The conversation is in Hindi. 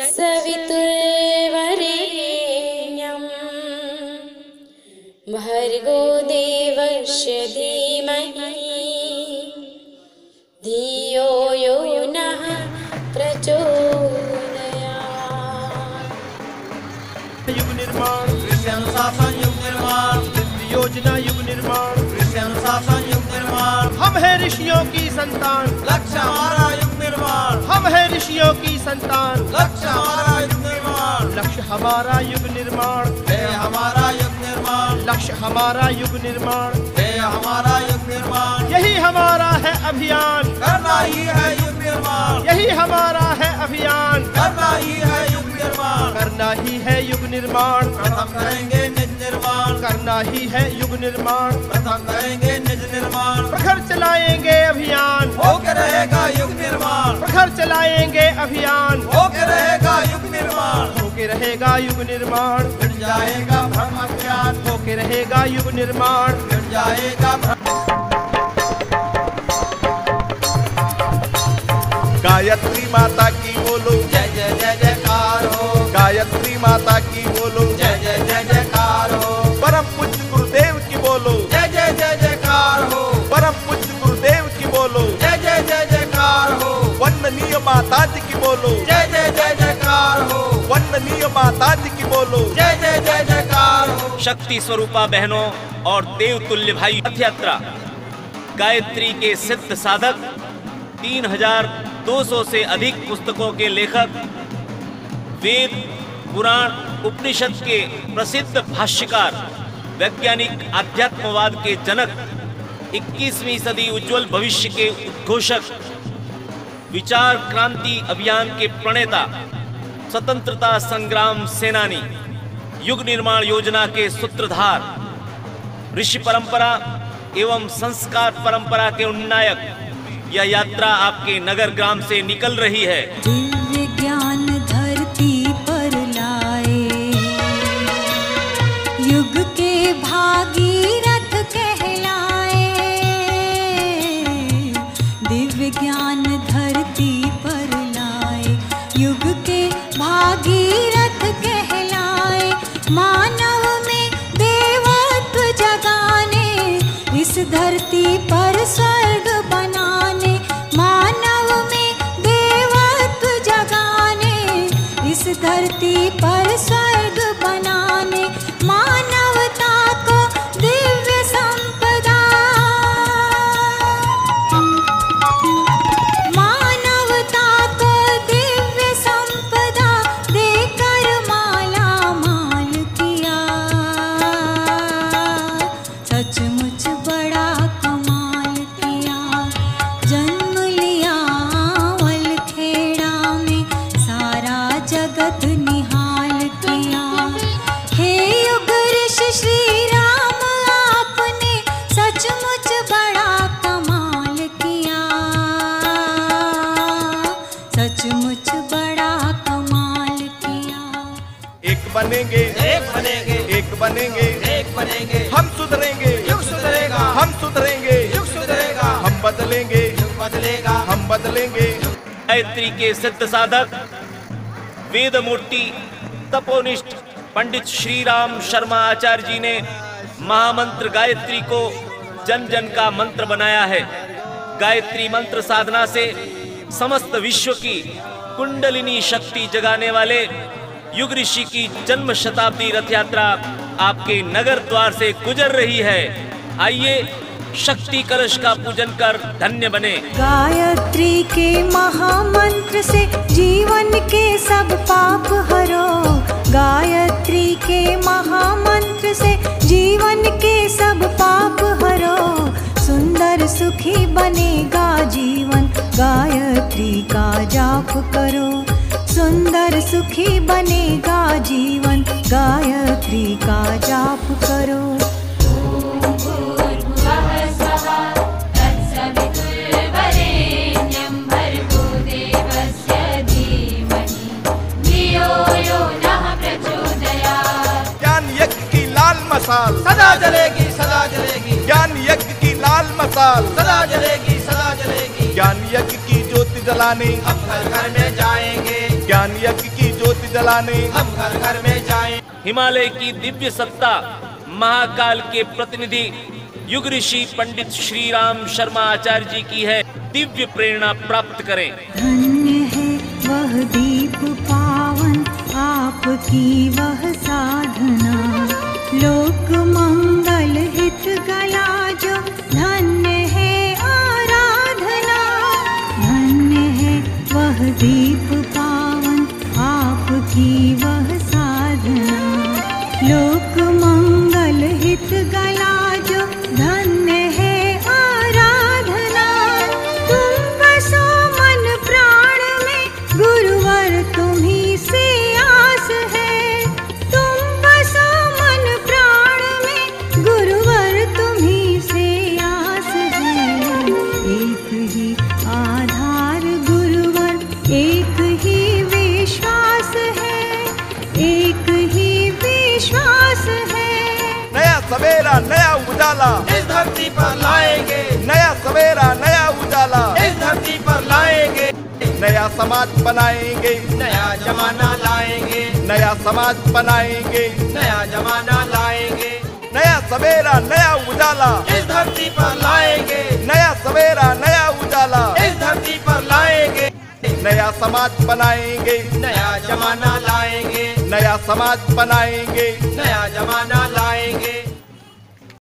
तत्सवितुर्वरेण्यं भर्गो देवस्य धीमहि धियो यो नः प्रचोदयात्। युग निर्माण कृषि अनुशासन युग निर्माण, योजना युग निर्माण कृषि अनुशासन युग निर्माण। हम है ऋषियों की संतान, लक्ष्य हमारा युग निर्माण। हम है ऋषियों की संतान, लक्ष्य हमारा युग निर्माण। लक्ष्य हमारा युग निर्माण है हमारा युग निर्माण। लक्ष्य हमारा युग निर्माण है हमारा युग निर्माण। यही हमारा है अभियान, करना ही है युग निर्माण। यही हमारा है अभियान, करना ही है युग निर्माण। करना ही है युग निर्माण, प्रथम करेंगे निज निर्माण। करना ही है युग निर्माण, प्रथम करेंगे निज निर्माण। प्रखर चलाएंगे अभियान, होके रहेगा युग निर्माण। प्रखर चलाएंगे अभियान, होके रहेगा युग निर्माण। होके रहेगा युग निर्माण, मिट जाएगा भ्रम अज्ञान। होके रहेगा युग निर्माण, मिट जाएगा भ्रम। गायत्री माता की बोलो जय जय जय जयकार हो। गायत्री माता की बोलो जय जय जय जयकार हो। परम पूज्य गुरुदेव की बोलो जय जय जय जयकार हो। परम पूज्य गुरुदेव की बोलो जय जय जय जयकार हो। वंदनीय माता जी की बोलो जय जय जय जयकार हो। वंदनीय माता जी की बोलो जय जय जय जयकार हो। शक्ति स्वरूपा बहनों और देवतुल्य भाई, रथ यात्रा गायत्री के सिद्ध साधक, 3200 से अधिक पुस्तकों के लेखक, वेद पुराण उपनिषद के प्रसिद्ध भाष्यकार, वैज्ञानिक आध्यात्मवाद के जनक, 21वीं सदी उज्जवल भविष्य के उद्घोषक, विचार क्रांति अभियान के प्रणेता, स्वतंत्रता संग्राम सेनानी, युग निर्माण योजना के सूत्रधार, ऋषि परंपरा एवं संस्कार परंपरा के उन्नायक, यह यात्रा आपके नगर ग्राम से निकल रही है। दिव्य ज्ञान धरती पर लाए, युग के भागीरथ कहलाए। दिव्य ज्ञान धरती पर लाए, युग के भागीरथ कहलाए। मानव में देवत्व जगाने, इस धरती पर स्वर्ग बनाने। मानव में देवत्व जगाने, इस धरती पर स्वर्ग बनाने। मानवता को दिव्य संपदा, मानवता को दिव्य संपदा देकर माला माल किया। सचमुच बड़ा कमाल किया। जन्म लिया वलखेड़ा में, सारा जगत निहाल किया। हे युग ऋषि श्री राम, आपने सचमुच बड़ा कमाल किया। सचमुच बड़ा कमाल किया। एक बनेंगे एक बनेंगे एक बनेंगे एक बनेंगे। हम सुधरेंगे युग सुधरेगा, हम सुधरेंगे युग सुधरेगा। हम बदलेंगे युग बदलेगा, हम बदलेंगे। गायत्री के सिद्ध साधक, वेद मूर्ति तपोनिष्ठ पंडित श्री राम शर्मा आचार्य जी ने महामंत्र गायत्री को जन जन का मंत्र बनाया है। गायत्री मंत्र साधना से समस्त विश्व की कुंडलिनी शक्ति जगाने वाले युग ऋषि की जन्म शताब्दी रथ यात्रा आपके नगर द्वार से गुजर रही है। आइए शक्ति कलश का पूजन कर धन्य बने। गायत्री के महामंत्र से जीवन के सब पाप हरो। गायत्री के महामंत्र से जीवन के सब पाप हरो। सुंदर सुखी बनेगा जीवन, गायत्री का जाप करो। सुंदर सुखी बनेगा जीवन, गायत्री का जाप करो। ज्ञान यज्ञ की लाल मसाल सदा जलेगी, सदा जलेगी। ज्ञान यज्ञ की लाल मसाल सदा जलेगी, सदा जलेगी। ज्ञान यज्ञ की ज्योति जलाने अब घर घर में जाएंगे, ज्ञान यज्ञ की ज्योति जलाने हम घर घर में जाएं। हिमालय की दिव्य सत्ता महाकाल के प्रतिनिधि युग ऋषि पंडित श्री राम शर्मा आचार्य जी की है। दिव्य प्रेरणा प्राप्त करें। धन्य है वह दीप पावन आपकी वह साधना, लोक मंगल हित गला जो धन्य है आराधना। धन्य है वह दीप पावन आपकी वह साधना, लोक मंगल हित गला जो धन्य है आराधना। तुम बसो मन प्राण में गुरुवर तुम्ही से आस है। तुम बसो मन प्राण में गुरुवर तुम्ही से आस है। एक ही आधार गुरुवर, एक ही विश्वास है, एक ही विश्वास है। नया सवेरा नया उजाला इस धरती पर लाएंगे, नया सवेरा नया उजाला इस धरती पर लाएंगे। नया समाज बनाएंगे, नया जमाना लाएंगे, नया समाज बनाएंगे। नया जमाना लाएंगे। नया सवेरा नया उजाला इस धरती पर लाएंगे, नया सवेरा नया उजाला इस धरती पर लाएंगे। नया समाज बनाएंगे, नया जमाना लाएंगे, नया समाज बनाएंगे। नया जमाना लाएंगे।